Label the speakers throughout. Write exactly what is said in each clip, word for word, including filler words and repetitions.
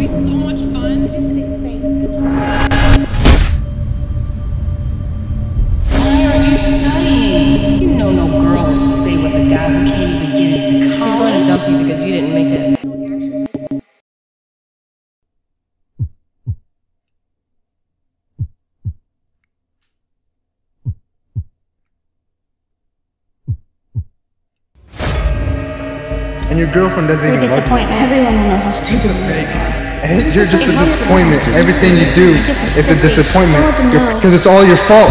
Speaker 1: be so much fun.
Speaker 2: You're just a big fake.
Speaker 1: Why are you studying? You know no girl will stay with a guy who can't even get into college.
Speaker 3: She's going to dump you because you didn't make it.
Speaker 4: And your girlfriend doesn't
Speaker 2: You're
Speaker 4: even love you.
Speaker 2: disappointment. Everyone will know how stupid you are.
Speaker 4: And you're just a disappointment. Everything you do
Speaker 2: Just a
Speaker 4: is a
Speaker 2: sissy.
Speaker 4: disappointment.
Speaker 2: Don't let them know.
Speaker 4: Because it's all your fault.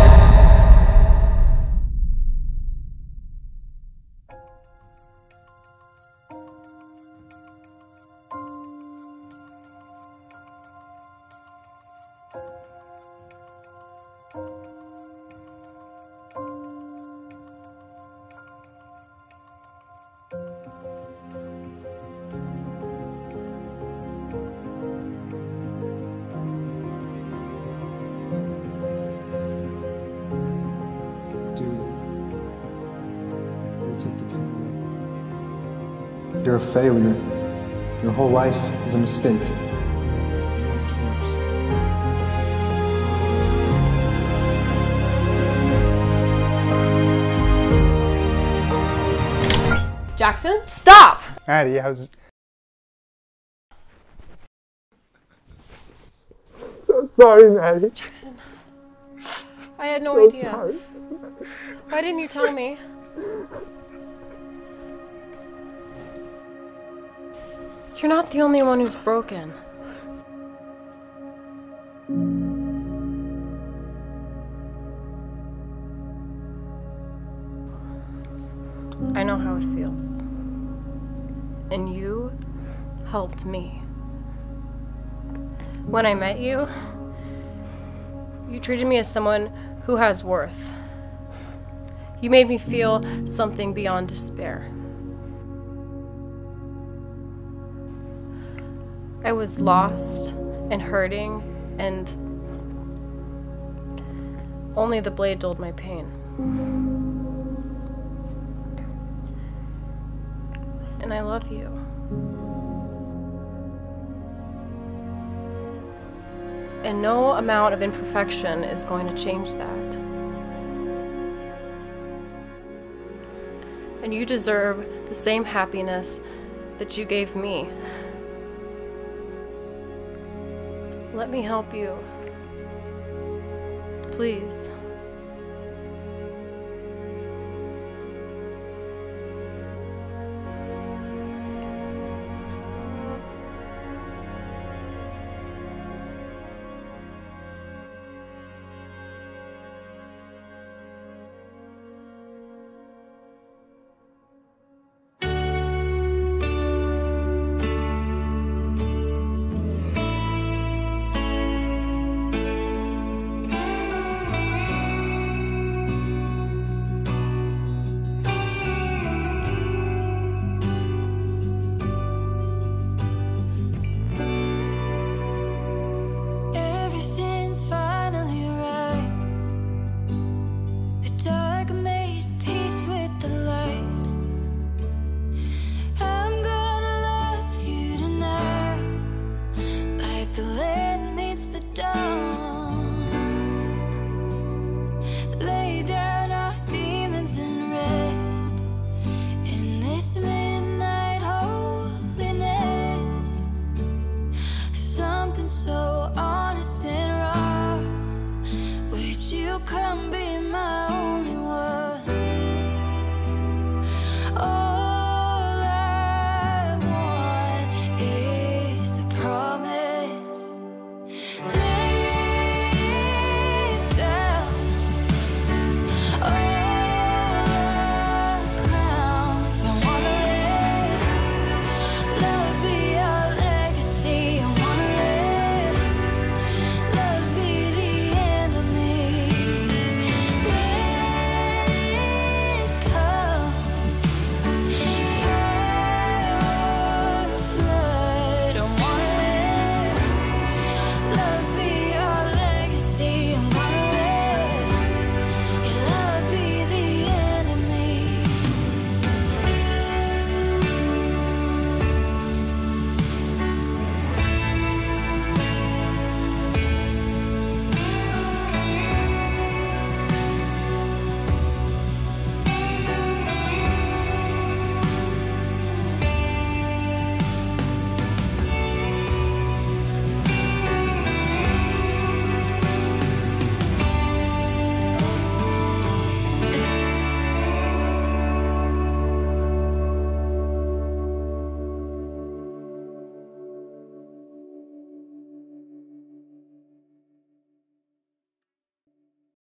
Speaker 5: Take the pain away.
Speaker 4: You're a failure. Your whole life is a mistake.
Speaker 5: No one cares.
Speaker 3: Jackson, stop!
Speaker 4: Maddie, I was... So sorry, Maddie.
Speaker 3: Jackson, I had no
Speaker 4: So
Speaker 3: idea.
Speaker 4: sorry.
Speaker 3: Why didn't you tell me? You're not the only one who's broken. I know how it feels. And you helped me. When I met you, you treated me as someone who has worth. You made me feel something beyond despair. I was lost and hurting, and only the blade dulled my pain. And I love you. And no amount of imperfection is going to change that. And you deserve the same happiness that you gave me. Let me help you. Please.